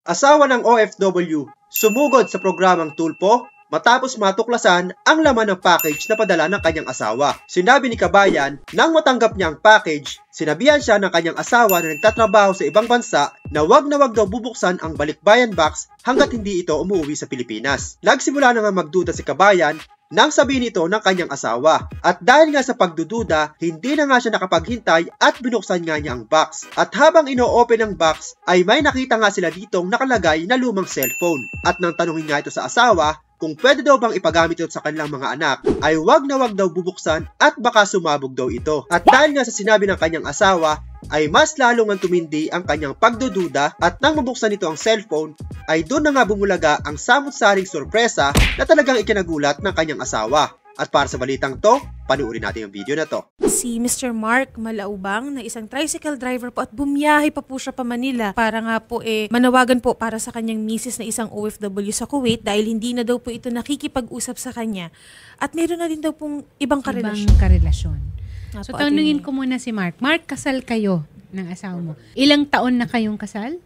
Asawa ng OFW, sumugod sa programang Tulpo matapos matuklasan ang laman ng package na padala ng kanyang asawa. Sinabi ni Kabayan, nang matanggap niya ang package, sinabihan siya ng kanyang asawa na nagtatrabaho sa ibang bansa na wag daw bubuksan ang balikbayan box hanggat hindi ito umuwi sa Pilipinas. Nagsimula na nga magduda si Kabayan nang sabihin ito ng kanyang asawa. At dahil nga sa pagdududa, hindi na nga siya nakapaghintay at binuksan nga niya ang box. At habang ino-open ang box, ay may nakita nga sila ditong nakalagay na lumang cellphone. At nang tanungin nga ito sa asawa, kung pwede daw bang ipagamit ito sa kanilang mga anak, ay wag daw bubuksan at baka sumabog daw ito. At dahil nga sa sinabi ng kanyang asawa, ay mas lalo nga tumindi ang kanyang pagdududa at nang mabuksan nito ang cellphone, ay doon na nga bumulaga ang samut-saring sorpresa na talagang ikinagulat ng kanyang asawa. At para sa balitang to, panuorin natin yung video na to. Si Mr. Mark Malaubang na isang tricycle driver po at bumiyahe pa po siya pa Manila para nga po manawagan po para sa kanyang misis na isang OFW sa Kuwait dahil hindi na daw po ito nakikipag-usap sa kanya at meron na din daw pong ibang karelasyon. So tanungin ko muna si Mark. Mark, kasal kayo ng asawa mo. Ilang taon na kayong kasal?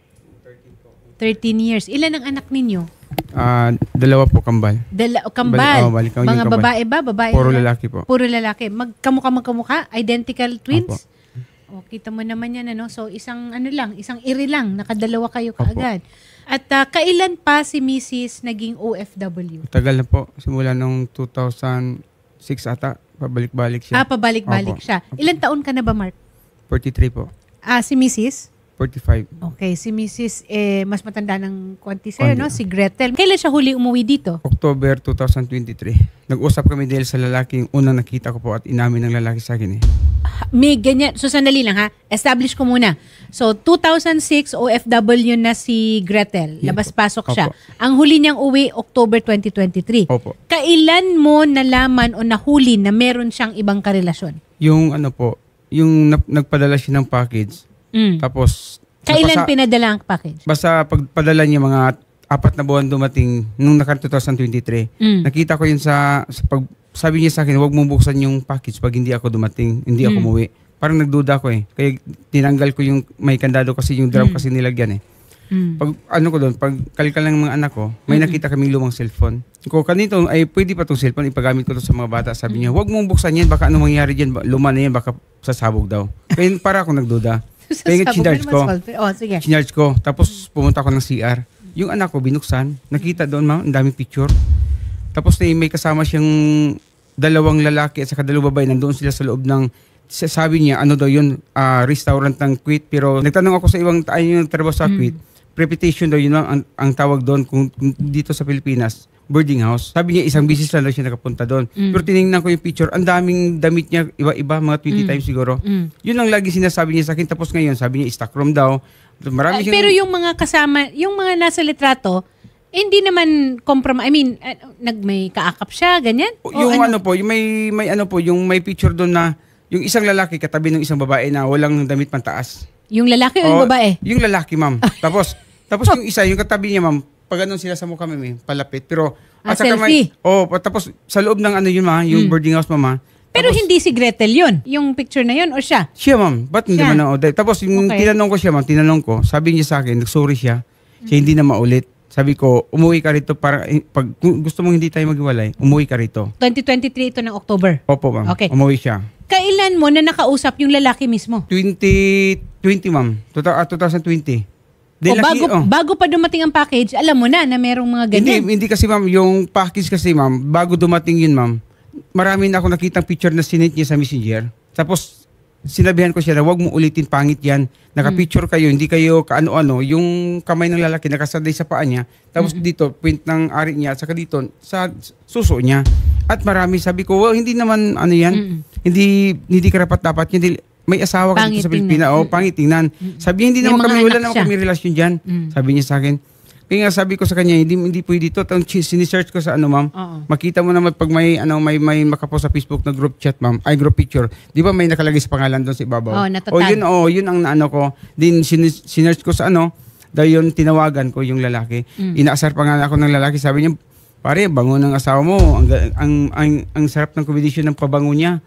13 years. Ilan ang anak ninyo? Dalawa po kambal. Kambal? Mga kambal. Babae ba? Babae Puro na? lalaki po. Puro lalaki. Magkamukha? Identical twins? Opo. O, kita mo naman yan, ano? So, isang iri lang. Nakadalawa kayo kaagad. At kailan pa si Mrs. naging OFW? Tagal na po. Simula nung 2006 ata. Pabalik-balik siya. Pabalik-balik siya. Ilan taon ka na ba, Mark? 43 po. Si Mrs.? 45. Okay, si Mrs. Mas matanda ng konti sa'yo, no? Si Gretel. Kailan siya huli umuwi dito? October 2023. Nag-usap kami dahil sa lalaking unang nakita ko po at inamin ng lalaki sa akin May ganyan. So, sandali lang ha. Establish ko muna. So, 2006, OFW na si Gretel. Labas-pasok siya. Ang huli niyang uwi, October 2023. Opo. Kailan mo nalaman o nahuli na meron siyang ibang karelasyon? Yung yung nagpadala siya ng package. Tapos, kailan pinadala ang package? Basta pagpadala niya mga 4 na buwan dumating nung 2023. Nakita ko yun sabi niya sa akin, huwag mong buksan yung package pag hindi ako dumating, hindi ako umuwi. Parang nagduda ko Kaya tinanggal ko yung may kandado kasi yung drum kasi nilagyan Pag pag kalikal ng mga anak ko, may nakita kaming lumang cellphone. Ko kanito ay pwede pa tong cellphone ipagamit ko to sa mga bata. Sabi niya, huwag mong buksan yan, baka ano mangyari diyan, luma na yan, baka sasabog daw. Kaya para ako nagduda. Kaya sinarge ko. Tapos pumunta ako ng CR. Yung anak ko binuksan, nakita doon ang daming picture. Tapos may kasama siyang dalawang lalaki at saka dalawang babae. Nandoon sila sa loob ng, sabi niya, ano daw yun, restaurant ng Kuwait. Pero nagtanong ako sa ibang tayo yung trabaho sa Kuwait. Reputation daw yun ang tawag doon kung dito sa Pilipinas. Boarding house. Sabi niya, isang business lang daw siya nakapunta doon. Pero tinignan ko yung picture, ang daming damit niya, iba-iba, mga 20 times siguro. Yun ang lagi sinasabi niya sa akin. Tapos ngayon, sabi niya, stock room daw. Marami pero yung mga kasama, yung mga nasa litrato, hindi naman may kaakap siya, ganyan? Yung yung may picture doon na, yung isang lalaki katabi ng isang babae na walang damit pantaas. Yung lalaki o yung babae? Yung lalaki, ma'am. Tapos yung isa, yung katabi niya, ma'am, pag ganun sila sa mukha, palapit. Pero, selfie? Tapos sa loob ng yung boarding house, mama. Pero hindi si Gretel yun, yung picture na yun, o siya? Siya, ma'am. Ba't hindi man Tapos yung tinanong ko, sabi niya sa akin, nagsorry siya, hindi na maulit. Sabi ko, umuwi ka rito para, pag gusto mong hindi tayo maghiwalay, umuwi ka rito. 2023 ito ng October? Opo, ma'am. Okay. Umuwi siya. Kailan mo na nakausap yung lalaki mismo? 2020, ma'am. 2020. Bago pa dumating ang package, alam mo na merong mga ganyan. Hindi kasi ma'am, yung package kasi ma'am, bago dumating yun ma'am, marami na ako nakitang picture na sinit niya sa Messenger. Tapos sinabihan ko siya na huwag mo ulitin, pangit yan. Nakapicture kayo, hindi kayo kaano-ano, yung kamay ng lalaki nakasaday sa paa niya. Tapos dito, print ng ari niya, saka dito, sa suso niya. At marami, sabi ko, well, hindi naman yan, hindi karapat-dapat, hindi. May asawa ka dito sa Pilipinas. Pangit tingnan. Sabi niya, hindi naman kami, wala naman kami relasyon dyan. Sabi niya sa akin. Kaya nga sabi ko sa kanya, hindi pwede dito. Sinisearch ko sa ma'am. Makita mo naman pag may makapost sa Facebook na group chat, ma'am. Ay, group picture. Di ba may nakalagay sa pangalan doon sa ibabaw? Yun ang ko. Din sinearch ko sa dahil yun, tinawagan ko yung lalaki. Inaasar pa nga ako ng lalaki. Sabi niya, Pare, bango ng asawa mo. Ang sarap ng kombinasyon ng pabango niya.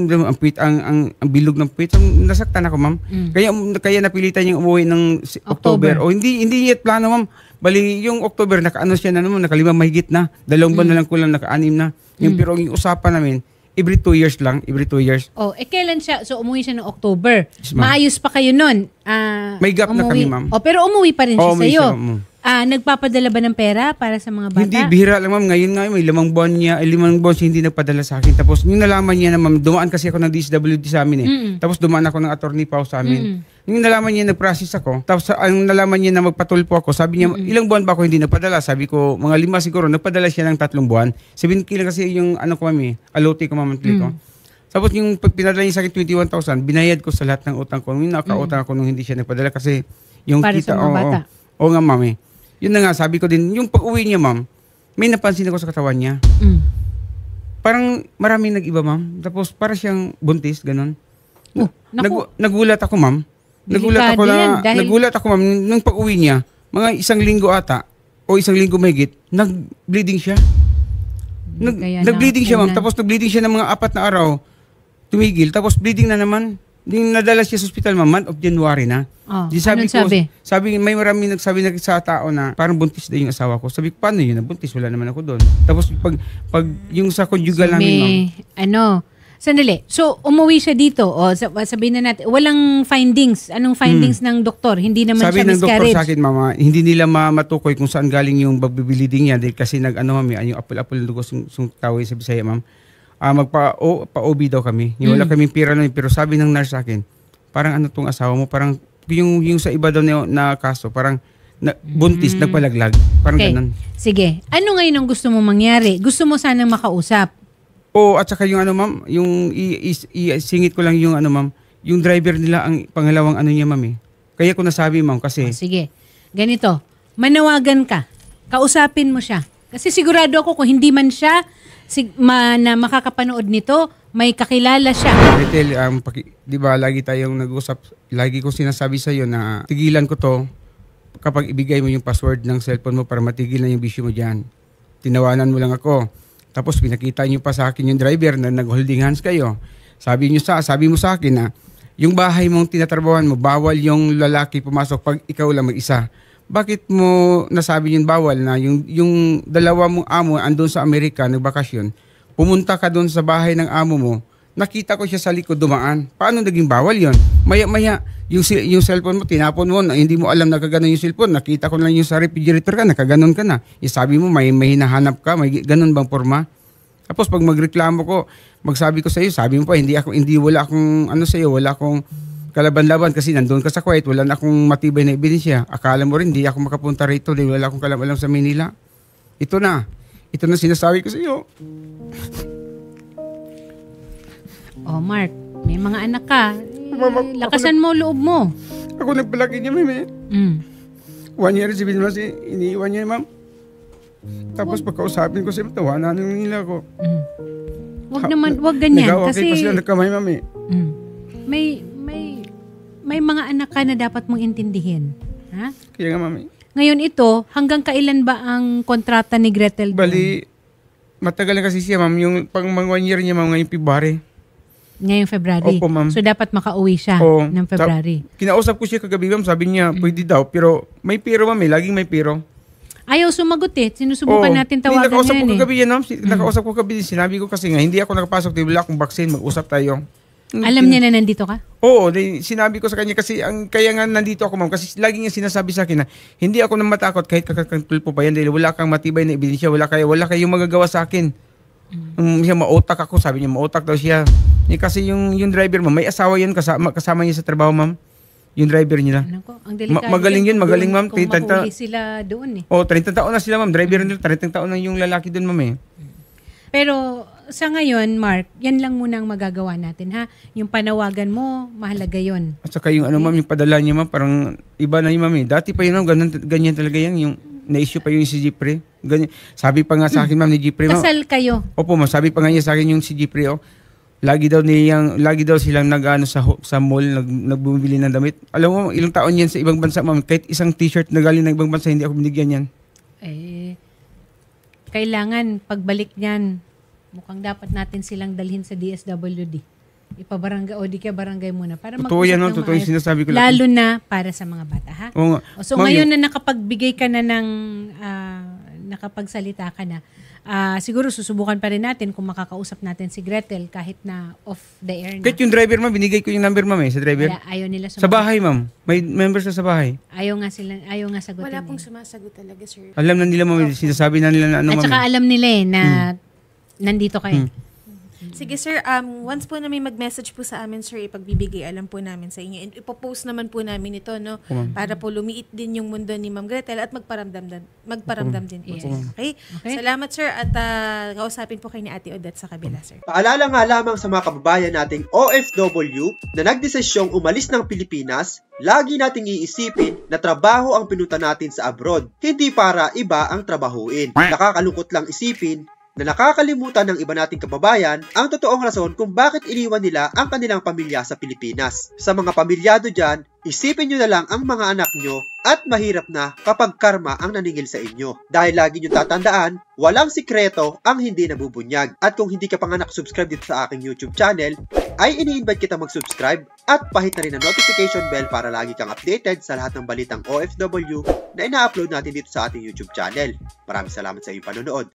Ang bilog ng puwit. Nasaktan ako, ma'am. Kaya napilitan niyang umuwi ng October. O hindi yet plano, ma'am. Bali, yung October, naka-ano siya na naman, naka-5 mahigit na. 2 buwan na lang kulang, naka-6 na. Pero yung usapan namin, every 2 years lang. Every 2 years. Oh, kailan siya? So, umuwi siya ng October. Yes, ma'am. Maayos pa kayo nun. May gap na kami, ma'am. Oh, pero umuwi pa rin siya may sa'yo. siya, ma'am. Nagpapadala ba ng pera para sa mga bata? Hindi, bihira lang, ma'am. Ngayon nga, may 5 buwan niya, 5 buwan siya hindi nagpadala sa akin. Tapos, yung nalaman niya na, ma'am, dumaan kasi ako ng DSWD sa amin Tapos, dumaan ako ng attorney pa sa amin. Yung nalaman niya, nag-process ako. Tapos, ang nalaman niya na magpatulpo ako, sabi niya, ilang buwan ba ako hindi nagpadala? Sabi ko, mga 5 siguro, nagpadala siya ng 3 buwan. 7K lang kasi yung, alote ko, ma'am, monthly ko. Tapos, yung pinadala niya sa akin, 21,000, binayad ko sa lahat ng utang ko. Yung nakautang ako nung hindi siya nagpadala kasi yung para kita, sa mga bata. Oo nga, ma'am. Yun na nga, sabi ko din, yung pag-uwi niya, ma'am, may napansin ako sa katawan niya. Parang maraming nag-iba, ma'am. Tapos para siyang buntis, ganun. Nagulat ako, ma'am. Nagulat ako, ma'am, nung pag-uwi niya, mga 1 linggo ata, o 1 linggo mahigit, nag-bleeding siya. Nag-bleeding siya, ma'am. Tapos nag-bleeding siya ng mga 4 na araw. Tumigil. Tapos bleeding na naman. Yung nadala siya sa hospital, ma'am, month of January na. Sabi, may maraming nagsabi na sa tao na parang buntis na yung asawa ko. Sabi ko, paano yun? Buntis, wala naman ako doon. Tapos pag yung sa conjugal namin, ma'am. Sandali. So, umuwi siya dito. O, sabihin na natin, walang findings. Anong findings ng doktor? Hindi naman sabi siya miscarriage. Sabi ng doktor sa akin, mama, hindi nila matukoy kung saan galing yung babibiliding niya. Dahil kasi yung apple-apple ng dugo yung tawag sa Bisaya, ma'am. Pa-OB daw kami. Wala kaming pira nun. Pero sabi ng nurse sa akin, parang tong asawa mo, parang yung sa iba daw na kaso, parang buntis, nagpalaglag. Parang ganun. Sige. Ano ngayon ang gusto mo mangyari? Gusto mo sanang makausap? At saka yung ma'am, yung isingit ko lang yung ma'am, yung driver nila ang pangalawang niya, ma'am. Kaya ko nasabi, ma'am, kasi. Sige. Ganito. Manawagan ka. Kausapin mo siya. Kasi sigurado ako kung hindi man siya na makakapanood nito, may kakilala siya. Retail, di ba, lagi tayong nag-usap, lagi ko sinasabi sa iyo na tigilan ko to kapag ibigay mo yung password ng cellphone mo para matigil na yung bisyo mo dyan. Tinawanan mo lang ako. Tapos pinakita niyo pa sa akin yung driver na nag-holding hands kayo. Sabi mo sa akin na yung bahay mong tinatrabawan mo, bawal yung lalaki pumasok pag ikaw lang mag-isa. Bakit mo nasabi yung bawal na yung dalawa mong amo andun sa Amerika nagbakasyon, pumunta ka doon sa bahay ng amo mo, nakita ko siya sa likod dumaan. Paano naging bawal yon? Maya-maya, yung cellphone mo, tinapon mo, hindi mo alam nakaganon yung cellphone, nakita ko lang yung sa refrigerator ka, nakaganon ka na. Sabi mo, may hinahanap ka, may ganon bang forma? Tapos pag magreklamo ko, magsabi ko sa iyo, sabi mo pa, wala akong kalaban-laban kasi nandun ka sa Kuwait, wala na akong matibay na ebidensya. Akala mo rin, hindi ako makapunta rito dahil wala akong kalam-alam sa Manila. Ito na sinasabi ko sa iyo. Mark, may mga anak ka. Lakasan mo loob mo. Ako nagpalaki niya, ma'am. 1 year, 7 months, iniiwan niya, ma'am. Tapos pagkausapin ko siya, tawanan nila ako. Wag ganyan. Nag-awakay pa sila nagkamay, ma'am. May mga anak ka na dapat mong intindihin. Ha? Kaya nga, mami. Ngayon ito, hanggang kailan ba ang kontrata ni Gretel? Bali, matagal na kasi siya, ma'am. Yung pang mga 1 year niya, ma'am, ngayong February. Ngayong February? Opo, ma'am. So, dapat makauwi siya ng February. Kinausap ko siya kagabi, ma'am. Sabi niya, pwede daw. Pero may pero, ma'am. Laging may pero. Ayaw sumagot Sinusubukan natin tawagan nakausap ko kagabi yan, ma'am. Nakausap ko kagabi. Sinabi ko kasi nga, hindi ako nakapasok. Wala akong vaccine. Mag-usap tayo. Alam niya na nandito ka? Oo, sinabi ko sa kanya kasi kaya nga nandito ako, ma'am, kasi lagi niya sinasabi sa akin na hindi ako nang matakot kahit kakatulpo pa yan dahil wala kang matibay na ebidensya, wala kayong magagawa sa akin. Siya mautak ako, sabi niya mautak daw siya. Kasi yung driver, ma'am, may asawa yan kasama niya sa trabaho, ma'am. Yung driver niya. Ang delikado. Magaling yun, ma'am. Kung mahuli sila doon 30 taon na sila, ma'am. Driver nila, 30 taon na yung lalaki doon, ma'am. Pero sa ngayon, Mark, yan lang muna ang magagawa natin, ha? Yung panawagan mo, mahalaga yun. At saka yung ma'am, yung padala niya, ma'am, parang iba na yung ma'am. Dati pa yun, ma'am, ganyan talaga yan. Yung na-issue pa yung si Jeffrey. Ganyan. Sabi pa nga sa akin, ma'am, ni Jeffrey, ma'am. Kasal kayo? Opo, ma'am. Sabi pa nga niya sa akin yung si Jeffrey, lagi daw silang sa mall, nagbumibili ng damit. Alam mo, ilang taon yan sa ibang bansa, ma'am. Kahit isang t-shirt na galing ng ibang bansa, hindi ako binigyan yan. kailangan pagbalik niyan, mukhang dapat natin silang dalhin sa DSWD. Ipabarangay o di kaya barangay muna para Totoo yan, mag-usap ng totoo yung maayos. sinasabi ko. Lalo na para sa mga bata, ha? Oo nga. So Ma'am, ngayon na nakapagbigay ka na ng nakapagsalita ka na, siguro susubukan pa rin natin kung makakausap natin si Gretel kahit na off the air na. Kahit yung driver, ma'am, binigay ko yung number, ma'am, sa driver. Kaya ayaw nila Sa bahay, ma'am. May members na sa bahay. Ayaw nga sagutin. Wala pong eh. sumasagot talaga, sir. Alam na nila, ma'am. Sinasabi na nila na ano, At ma'am. saka alam nila na nandito kayo. Sige, sir. Once po na may mag-message po sa amin, sir, ipagbibigay alam po namin sa inyo. And ipopost naman po namin ito, no? Para po lumiit din yung mundo ni Ma'am Gretel at magparamdam din po. Yes. Sir. Okay? Salamat, sir. At kausapin po kayo ni Ate Odette sa kabila, sir. Paalala nga lamang sa mga kababayan nating OFW na nagdesisyong umalis ng Pilipinas, lagi nating iisipin na trabaho ang pinunta natin sa abroad, hindi para iba ang trabahuin. Nakakalungkot lang isipin na nakakalimutan ng iba nating kababayan ang totoong rason kung bakit iniwan nila ang kanilang pamilya sa Pilipinas. Sa mga pamilyado dyan, isipin nyo na lang ang mga anak nyo at mahirap na kapag karma ang naningil sa inyo. Dahil lagi nyo tatandaan, walang sikreto ang hindi nabubunyag. At kung hindi ka pa nga nakasubscribe dito sa aking YouTube channel, ay ini-invite kita mag-subscribe at pahit na rin ang notification bell para lagi kang updated sa lahat ng balitang OFW na ina-upload natin dito sa ating YouTube channel. Maraming salamat sa iyong panonood.